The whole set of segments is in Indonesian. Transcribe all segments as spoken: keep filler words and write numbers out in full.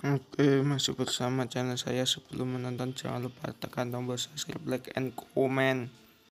Oke, masih bersama channel saya. Sebelum menonton jangan lupa tekan tombol subscribe, like, and comment.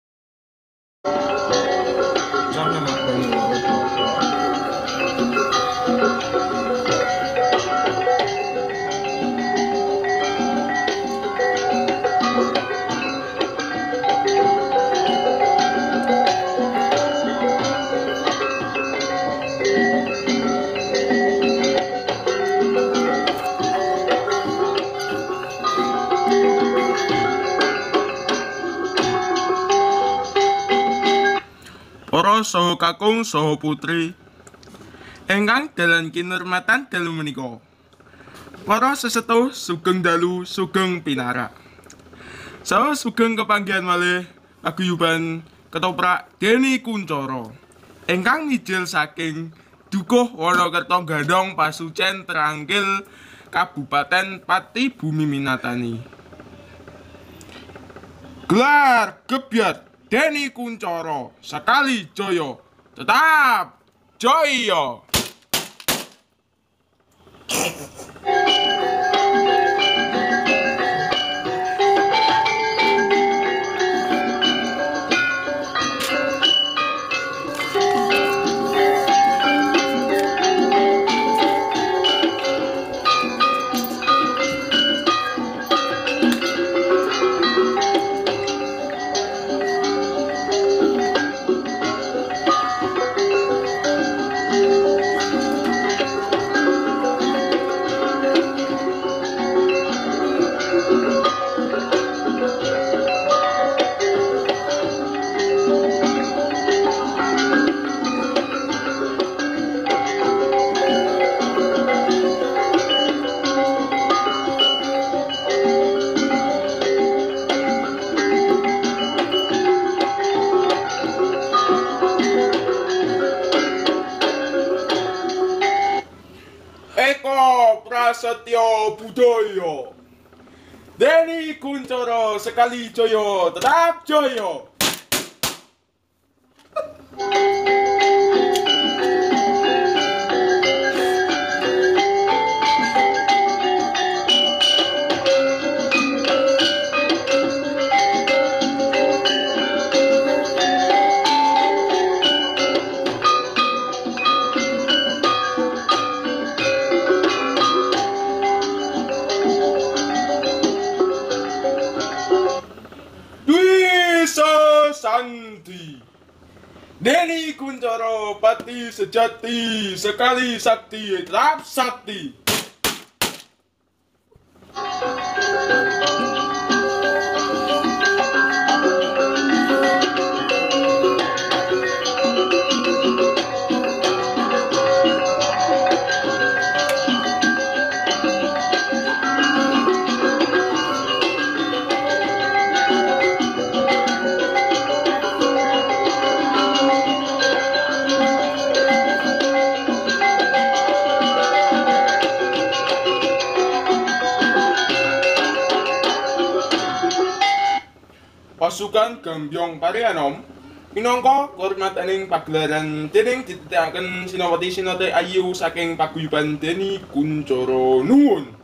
Para saha kakung saha putri ingkang dalan kinurmatan dalu menika. Para sesetuh sugeng dalu sugeng pinarak. Saha sugeng kepanggihan malih paguyuban ketoprak Deni Kuncoro ingkang mijil saking Dukuh Wonokerto Gandong Pasucen Trangkil Kabupaten Pati Bumi Minatani. Gelar gebyat Deni Kuncoro sekali joyo tetap joyo. Eko Prasetyo Budaya Deni Kuncoro sekali joyo tetap joyo. Santi Deni Kuncoro pati sejati sekali sakti tetap sakti. Pasukan Gambyong Parianom minangka kehormataning pagelaran dening dititikaken Sinowati Sinote Ayu saking paguyuban Deni Kuncoro nuwun.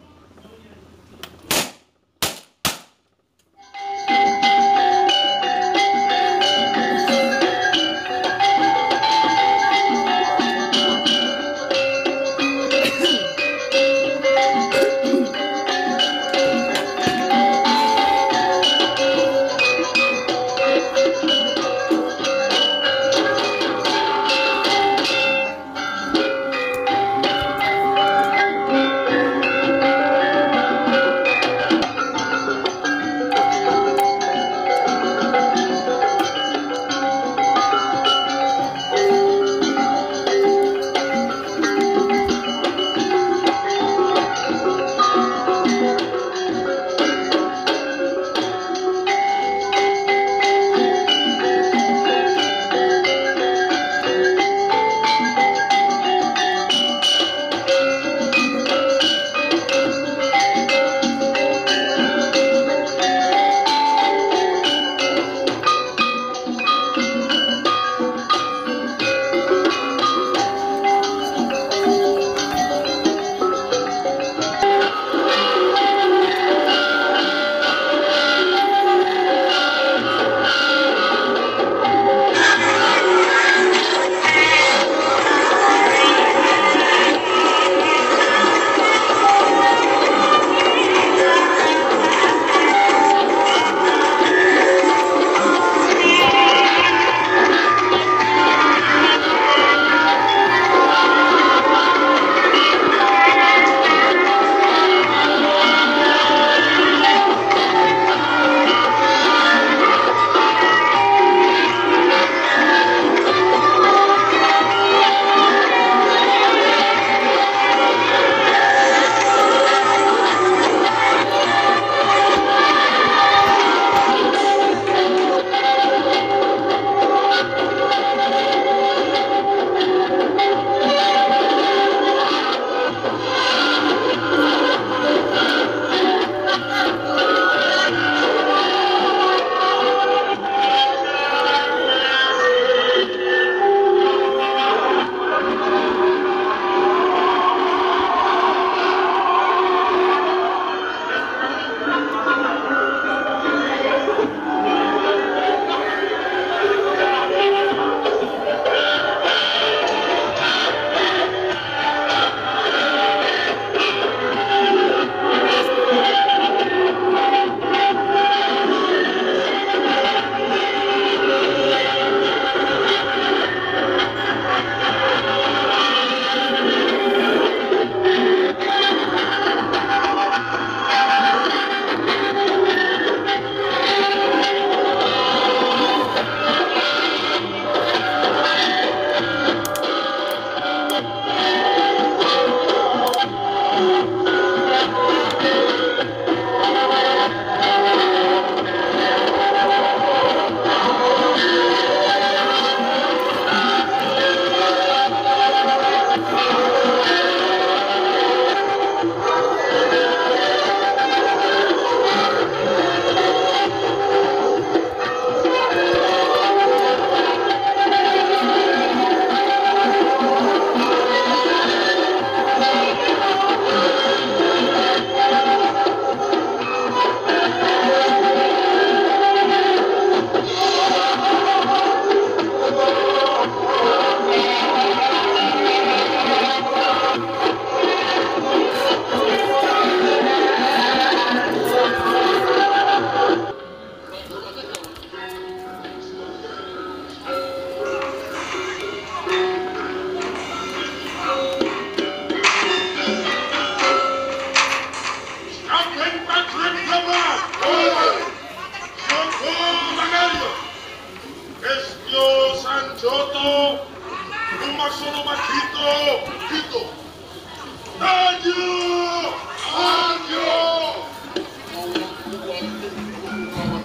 Kristo, umak sono mak Kristo, Kristo. Maju!